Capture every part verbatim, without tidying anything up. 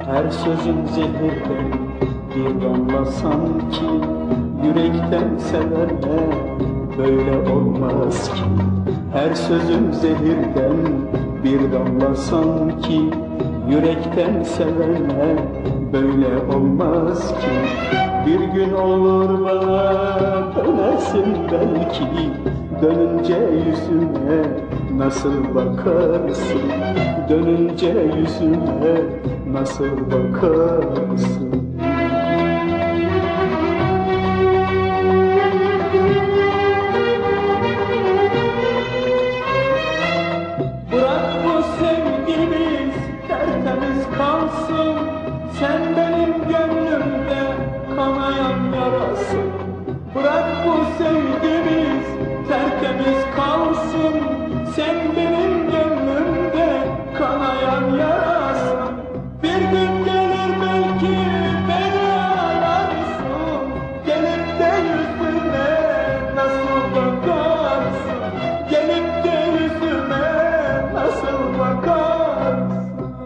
Her sözün zehirden bir damla sanki, yürekten severler böyle olmaz ki. Her sözün zehirden bir damla sanki, yürekten severler böyle olmaz ki. Bir gün olur bana dönersin belki, dönünce yüzüme nasıl bakarsın? Dönünce yüzüme nasıl bakarsın? Bırak bu sevgimiz tertemiz kalsın, sen benim gönlümde kanayan yarasın. Bırak bu sevgimiz tertemiz kalsın, sen benim gönlümde kanayan yarasın. Bir gün gelir belki beni ararsın, gelip de yüzüme nasıl bakarsın? Gelip de yüzüme nasıl bakarsın?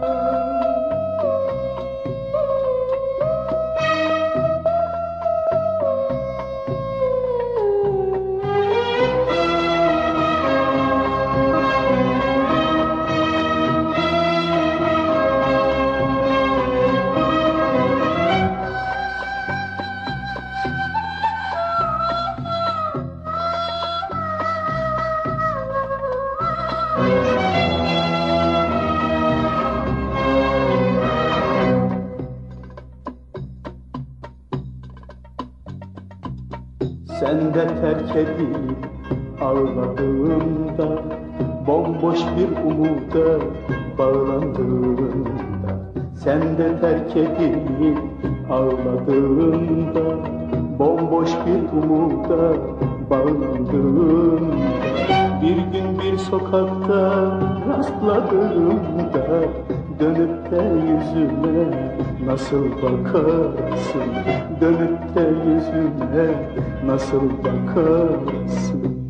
Sen de terk edilip ağladığında, bomboş bir umuda bağlandığında. Sen de terk edilip ağladığında, bomboş bir umuda bağlandığında. Bir gün bir sokakta rastladığımda, dönüp de yüzüme nasıl bakarsın? Dönüp de yüzüme nasıl bakarsın?